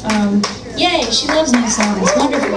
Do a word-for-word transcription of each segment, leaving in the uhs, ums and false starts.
Um, yay, she loves new songs. Wonderful.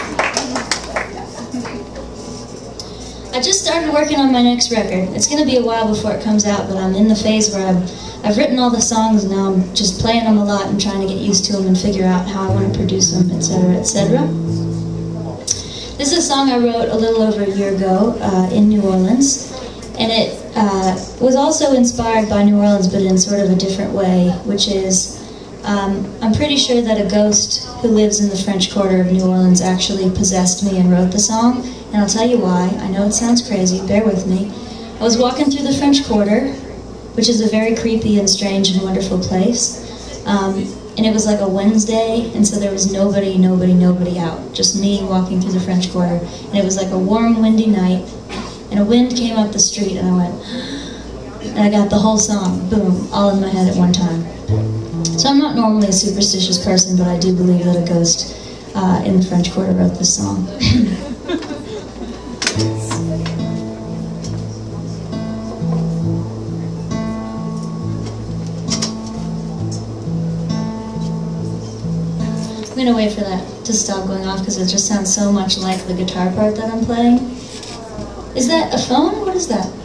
I just started working on my next record. It's going to be a while before it comes out, but I'm in the phase where I've, I've written all the songs, and now I'm just playing them a lot and trying to get used to them and figure out how I want to produce them, et cetera, et cetera. This is a song I wrote a little over a year ago uh, in New Orleans, and it uh, was also inspired by New Orleans, but in sort of a different way, which is, um, I'm pretty sure that a ghost who lives in the French Quarter of New Orleans actually possessed me and wrote the song, and I'll tell you why. I know it sounds crazy, bear with me. I was walking through the French Quarter, which is a very creepy and strange and wonderful place, um, and it was like a Wednesday, and so there was nobody, nobody, nobody out, just me walking through the French Quarter, and it was like a warm, windy night, and a wind came up the street, and I went, and I got the whole song, boom, all in my head at one time. So I'm not normally a superstitious person, but I do believe that a ghost uh, in the French Quarter wrote this song. I'm going to wait for that to stop going off because it just sounds so much like the guitar part that I'm playing. Is that a phone? What is that?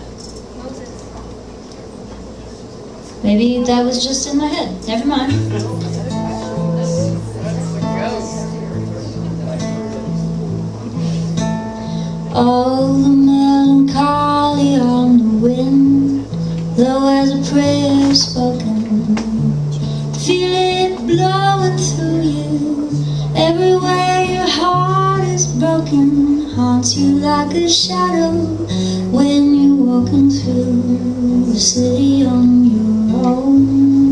Maybe that was just in my head. Never mind. Oh, the melancholy on the wind, low as a prayer spoken. Feel it blowing through you. Everywhere your heart is broken, haunts you like a shadow when you're walking through the city on your own.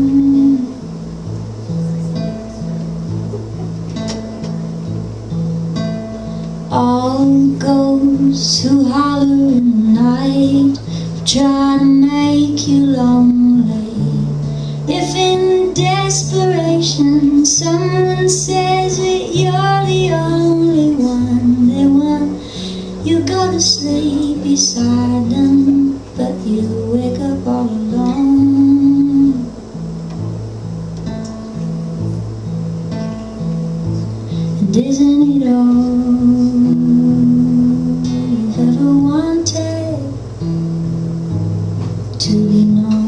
All ghosts who holler in the night try to make you lonely. If in desperation someone says that you're the only one they want, you go to sleep beside them, but you wake up all alone. And isn't it all you've ever wanted to be known?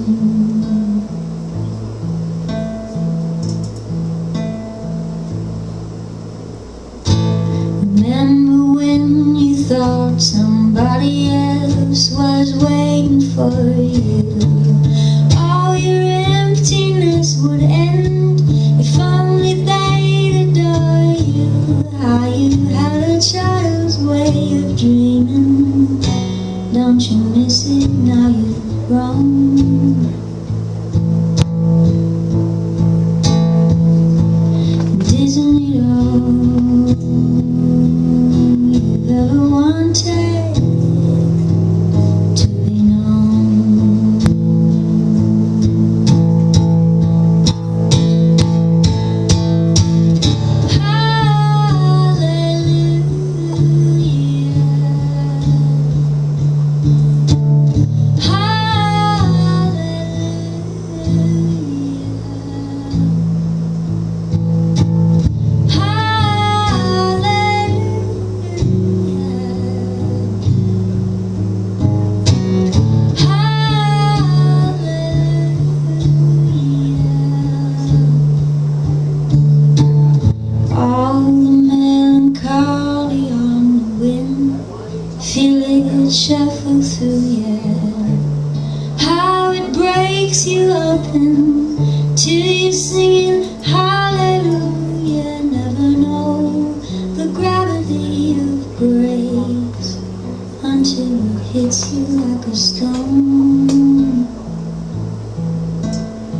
Remember when you thought somebody else was waiting for you? All your emptiness would end if only they'd adore you. How you had a child's way of dreaming. Don't you miss it now you've grown? And isn't it all you've ever wanted to be known? Hallelujah, shuffle through, yeah. How it breaks you open till you're singing hallelujah. Never know the gravity of grace until it hits you like a stone.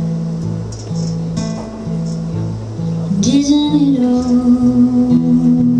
And isn't it all